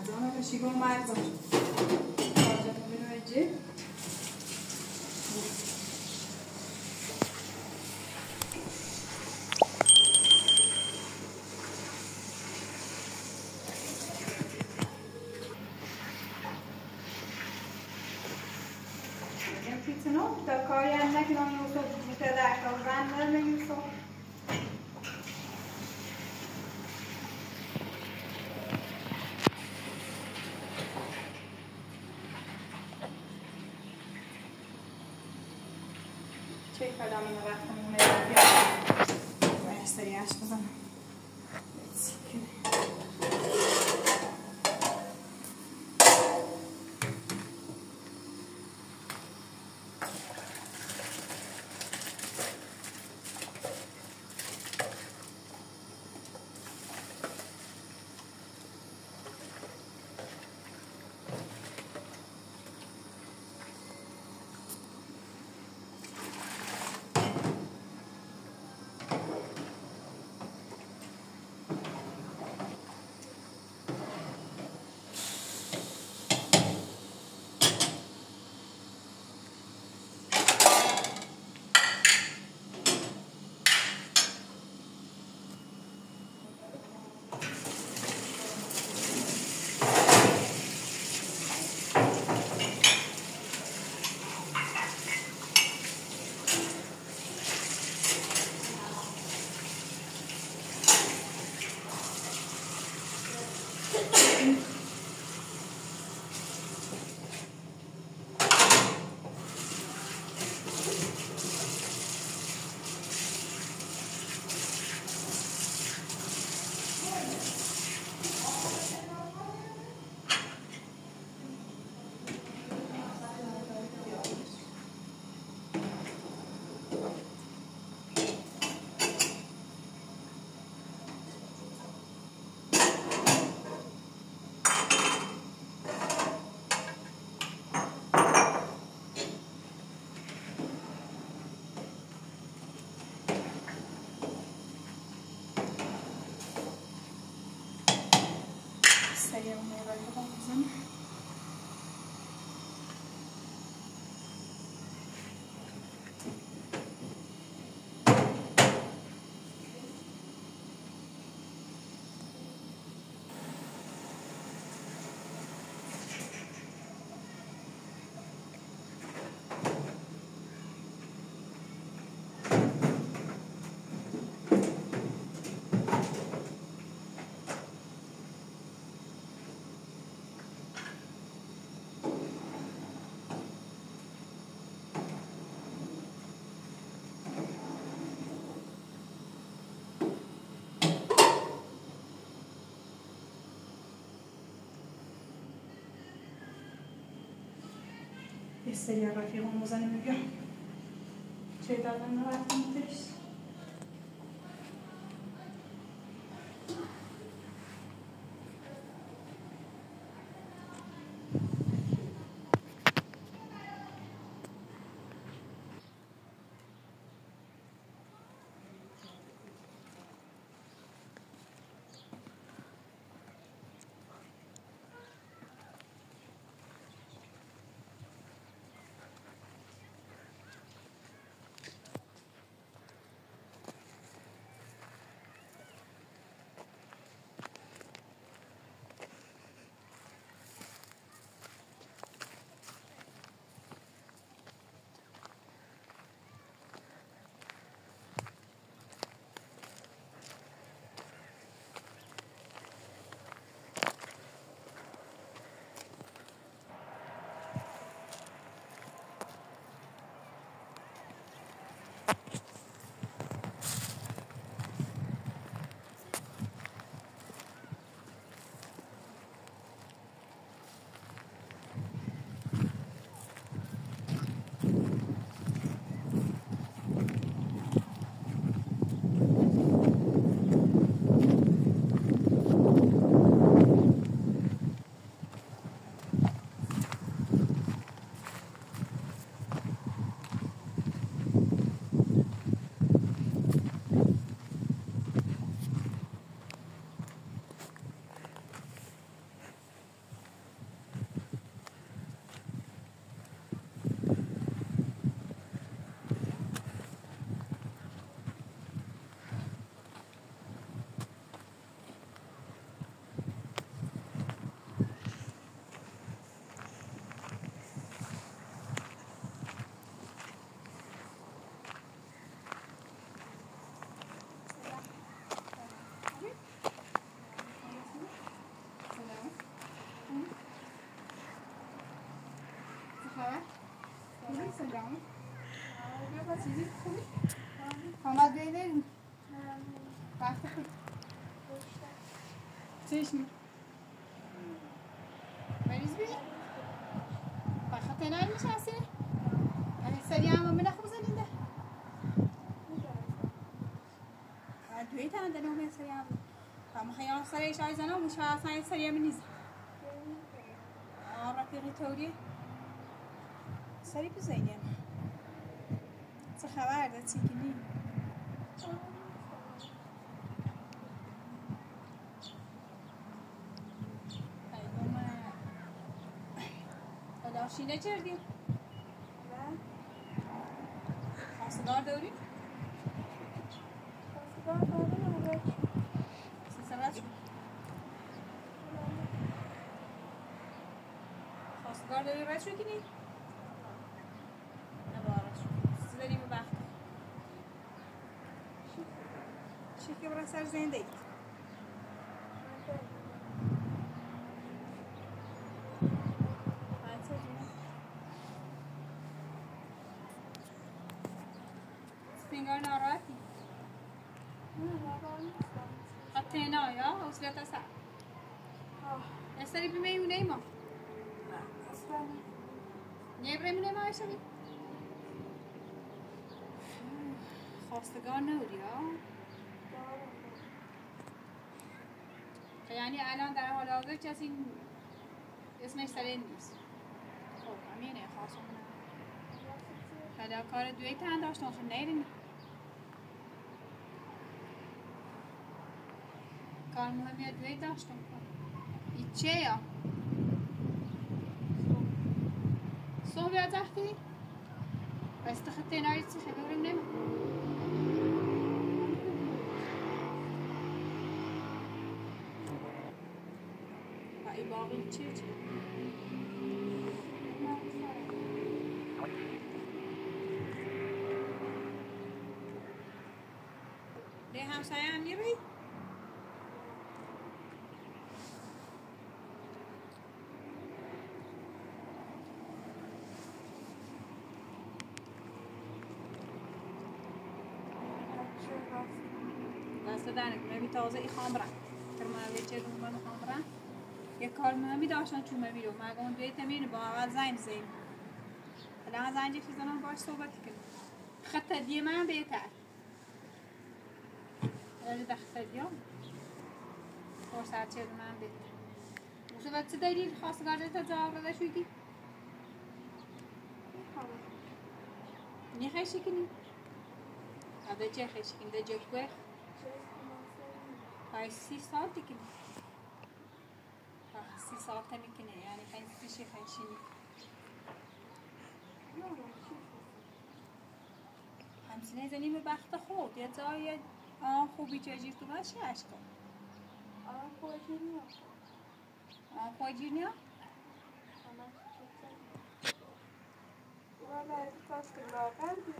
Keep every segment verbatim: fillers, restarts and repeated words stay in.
مرزانه بشیگو مرزان راجع بنویجی no, da kan jag inte någon så så där så vänner mig så. Check på dem och rätta mig med det. Vad är seriöst så. Seria raffiamo usando più c'è da andare a mettere چیش می؟ مریض بی؟ بخاطر نایی میشه هستی؟ سری هم من خوب زنیده؟ دوی تا عندنا هم سری هم فهم خیال سریش عايز أنا ومش عارفة سريع من نزل. آه رفيقي توري سريع بزينة. خبر ده تيجي داشتی نچردی؟ نه خواستگار داری؟ خواستگار دارم اول سلسلت شد خواستگار داری رد شو کنی؟ نبارد شد سیزه داریم بخت چی که برای سر زنده اید؟ سپینگار ناراحتی؟ نه ناراحت نیستم حتی نه یا؟ حوصلت اصلا؟ استری بیمه ایما؟ نه اصلا نیه برای ما ایشانی؟ خواستگار نوری ها؟ یعنی الان در حال حاضر کسی اسمش سره نیست خب همینه خواستم خدا کار دوی تن داشتم خب نیرین کار مهمی دوی داشتم ای چه یا؟ صبح بیاد زختی؟ بس تخطی نارید چی خیلی بریم نمیم ای باقی چی چی؟ ده همسایه هم نیروی؟ دست دارن که می تازه ای خامرن کرمان ویچه رو من خامرن یک کار مهمی داشتن چون میرو مگه دوی تمین با اول زنگ زیم الان زنگی که زنم باش صحبت کنم خط دیه من بهتر ولی دخت دیام فرصت چه من بهتر وصلت چه دلیل خواستگار تا جواب داده شدی؟ نی خیشی کنی؟ آده چه خیشی کنی؟ ده جوکوه؟ پای سی سال دیگه سی سال تا میکنه یعنی خیلی چی خیشی نی همسینه زنیم بخت خود یه جای آن خوبی چه جیب تو باشه عشقا آن خوشی نیا آن خوشی نیا؟ ولی خواستگار کردی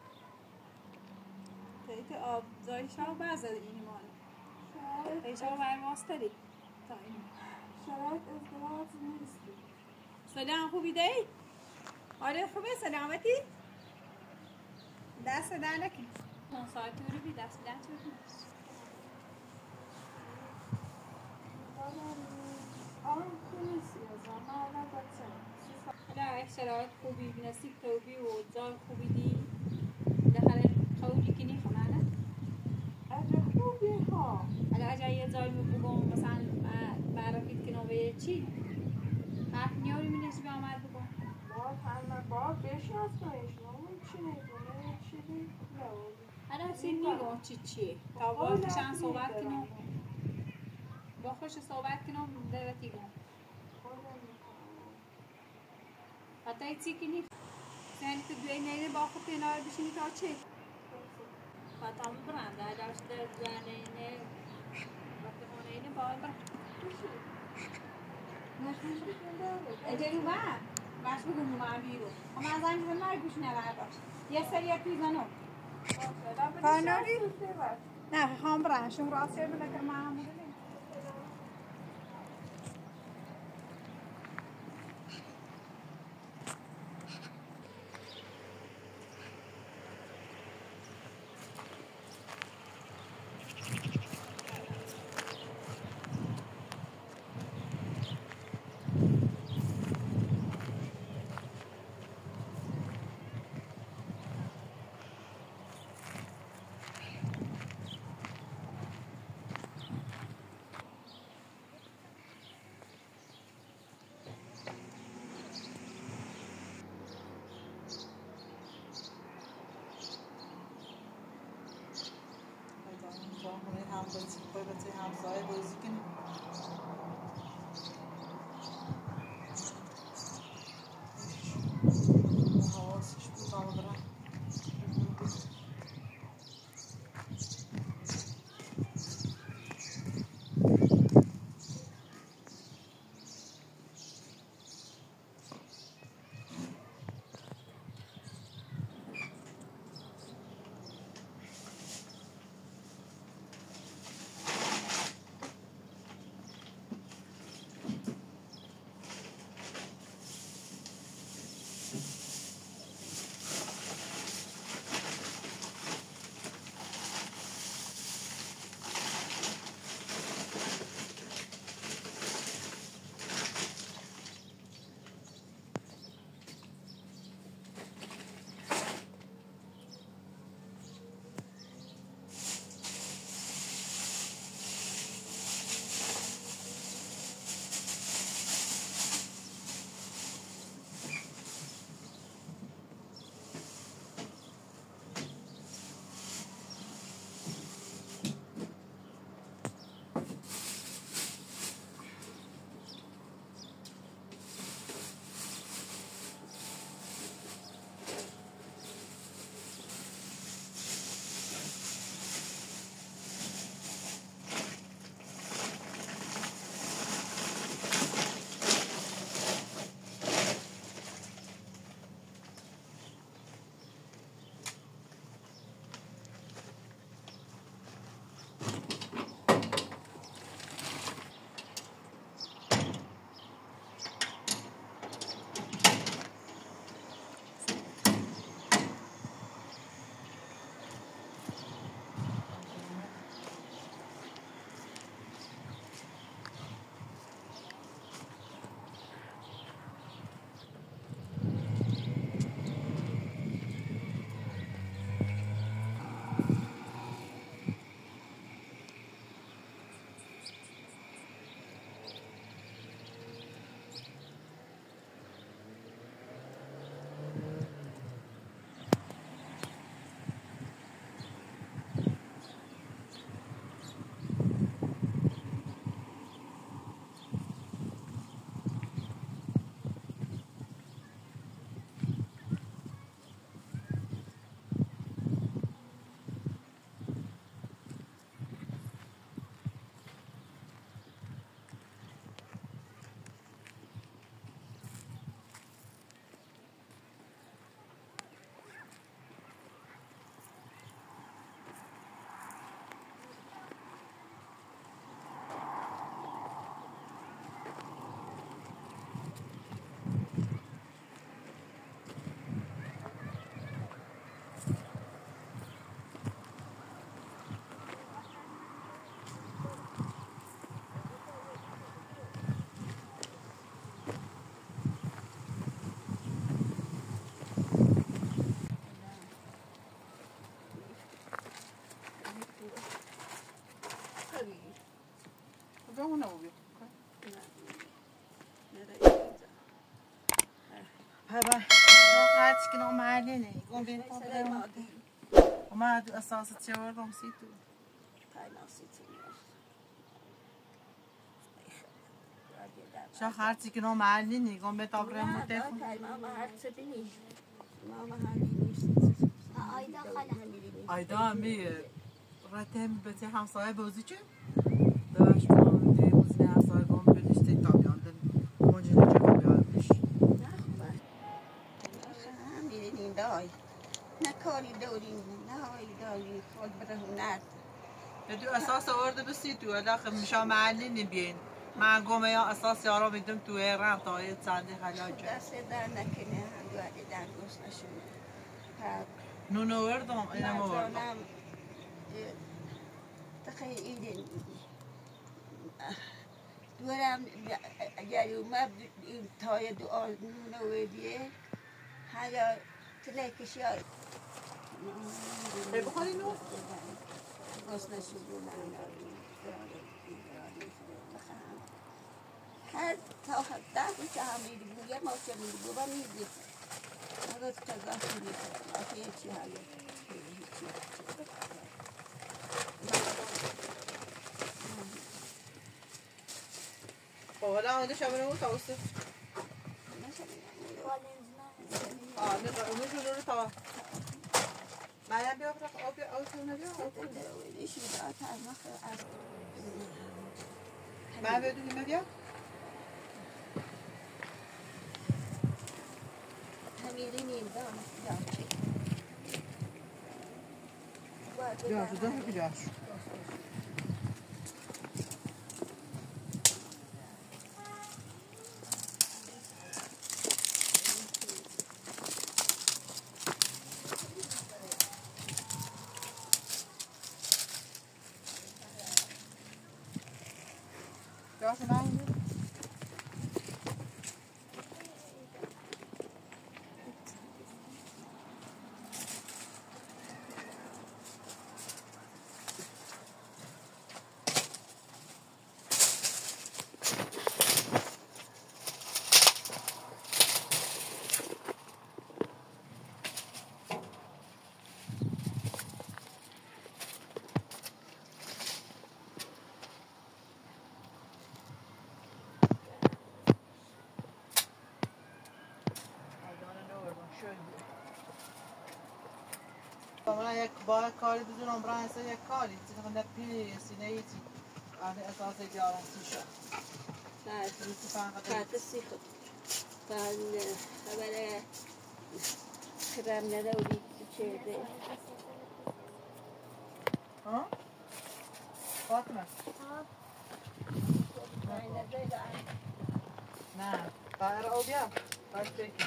تایید آب زایش ها بازه اینی مال ایش ها بر ماستری تا این شرایط ازدواج نیستی سلام خوبی دی؟ آره خوبه سلامتی؟ دست در نکن اون ساعت رو بی دست در تو نیست آن کنیسی از آن آن بچه حالا شرایط خوبی نصیب توبی و جای خوبی دی داخل قولی کنی خمانه اجا خوبی ها حالا اجا یه جای بگم مثلا برافید کنم به چی؟ حرف نیاری می نشی به آمد بگم باید همه باید بشناسنش نمون چی نیدونه چی دی حالا سی نیگم چی چیه تا با خوشم صحبت کنم با خوش صحبت کنم دوتی گم حتی ای چی کنی سنی که دوی نیره با خود اینار بشینی تا چه؟ حتی همون برنده داشته دوانه اینه وقتی خونه اینه باید برنده اجاری با باش بگم اومد بیرون اما از اینجا به مرگ گوش نبرد باش یه سری پیزانو فناری؟ نه خواهم برن شما راستی رو بده که معموله هم بچه بچه همسایه بازی کنیم حواسش بود آمدرم اونو ببین بابا هر چی کنم محلی نه گم بین پاپرم اومد اساس چهاردم سی تو شا هر چی کنم محلی نه گم بین پاپرم متفق آیدا همی رتم بچه همسایه بازی چه؟ داشت من دی بازی همسایه گم بدیشتی تابیان دن موجود چه بیاد بیش. همین دای نکاری دوریم نه دایی خود بره هنر. بدو اساس آورده بسی تو داخل مشا محلی نبین. من گم یا اساس یارو میدم تو ایران تا یه چندی خلاج. دست در نکنه هم دوادی در گوش نشونه. نونو وردم اینم وردم. تخیلی دورم اگر اومد این تای دو نونو وردیه حالا تلکش یار بخوری نو؟ گوش نشونه هر تا ده روز همین دیگه ما چه میگو با میگی اگر تجاوز میکنه آخه چی حاله ولا عندي شامل متوسط اه نقدر نقول توا ما يبي أفرق أو أو شو نبي أو إيش بدأت أنا ما بدو ما بيا هميريني دام جاش جاش ده جاش جاش معي طبعا یک با کاری بدون برای سه یک کاری چون نپی سینه‌ایتی آن اساس جارانتی شد بعد بعد سیخ بعد خبر کرم نداری چه ده ها فاطمه نه بایر او بیا باش بگی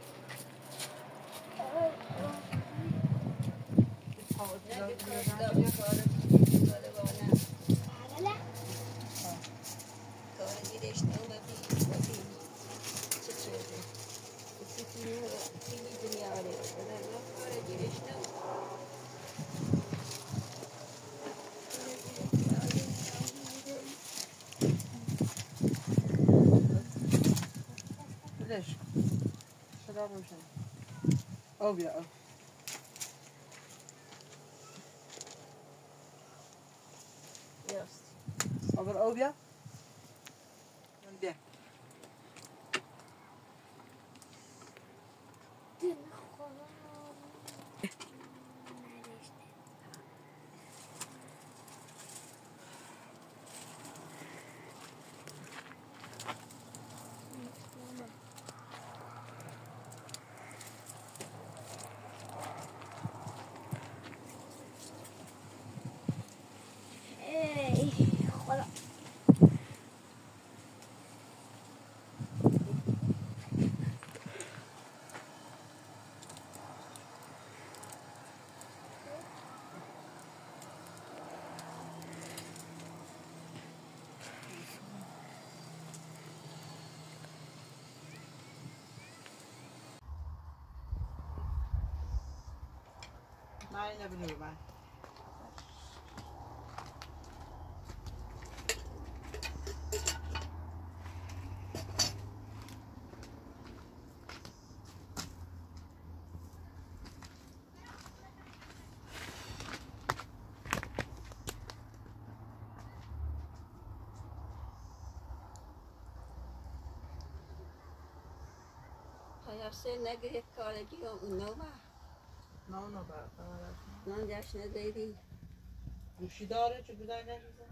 ليش؟ شراب روشن او بیا او أبر أوبيا من ده ما نبني معي Jag ser när jag kallar dig om Nova. نه نه بر Non جاش نداری. گوشی داره چه بدای نمیزن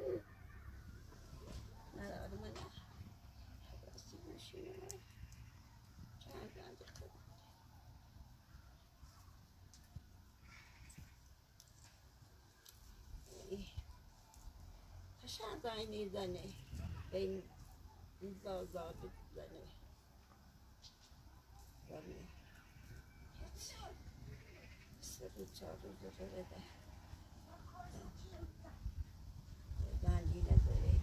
نداره من. راستی گوشی نداره. چند گنده خود. خشن زنی زنه. این این بازار زنه. زنه. سر چهار روز داره ده. زنی نداره.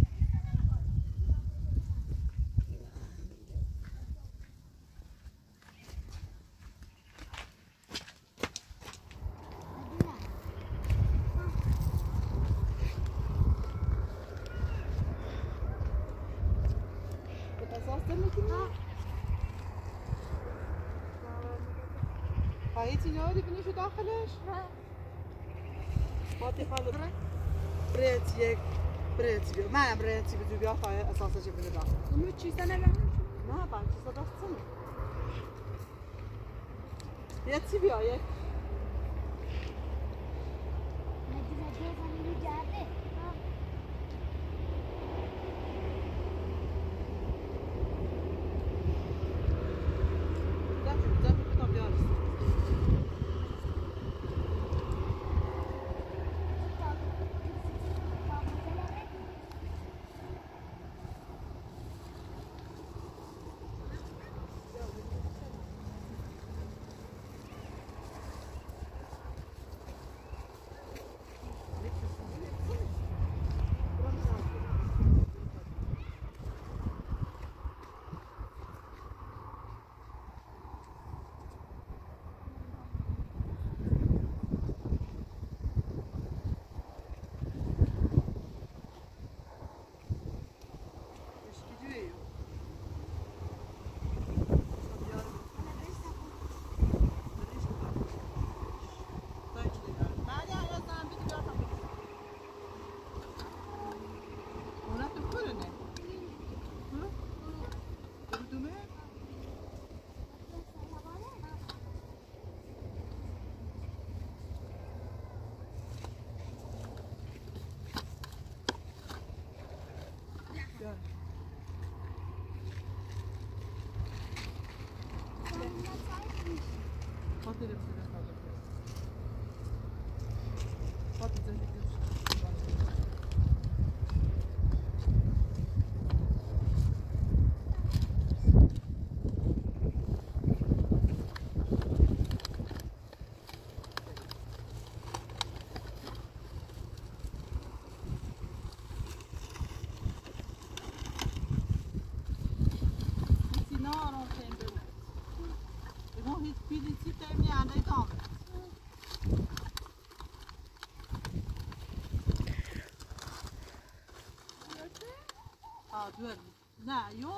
خواهیتی نهاری بینیشو داخلش؟ فاطی خاله برید یک بريتي بيو ما بريتي بدو بيا فاي اساسا جبنا دا اونو چی سنه لهم ما بعد صدا سنه ياتي بيا يك دوار نه یو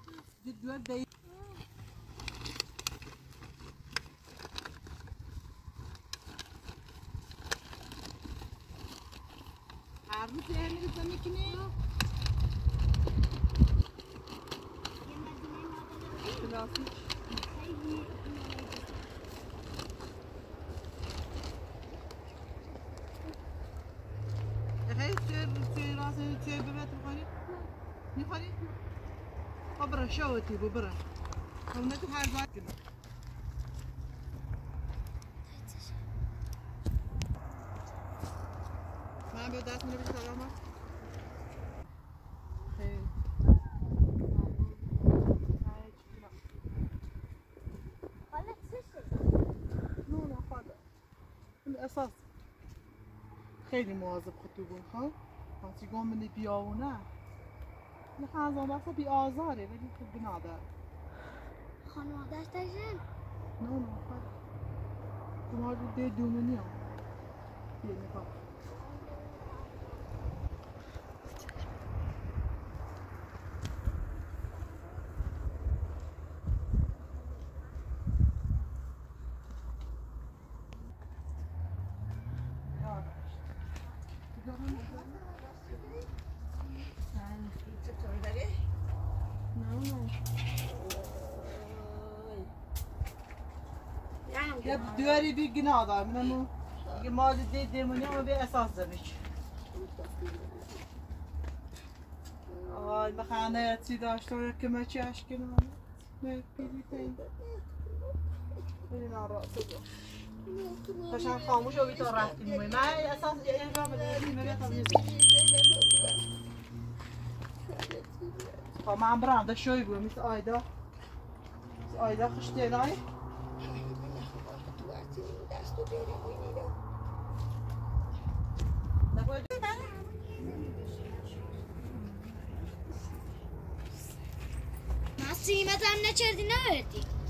دوار دی هر روز یعنی زمین کنی کلاسیک هی سر سر راسه سر ببت بخوری میخوری؟ خب برا شوتی بو برا خونه تو هر وقت کنم من به دست میره بیشتر آمد خیلی حالا چه شد؟ نه نه خاله الاساس خیلی مواظب خودتو بون خب وقتی گم منی بیاونه نه خانزان بسا بی آزاره ولی خب بنادر خانوادهش داشتن؟ نه نه خاله شما ده دومنی هم بیه نکار یا دوری بی گناه دار منو که ما دی دیمونی ما به اساس زنش آی بخانه چی داشته که ما چی اش کنم نه بیبی تین بری ناراحت بود خوشم خاموش و بیتار رفتیم می من اساس این را بده میره تا میز خب من برام ده شوی بود مثل آیدا آیدا خوشتی نای ما سیمت هم نچردی نوردی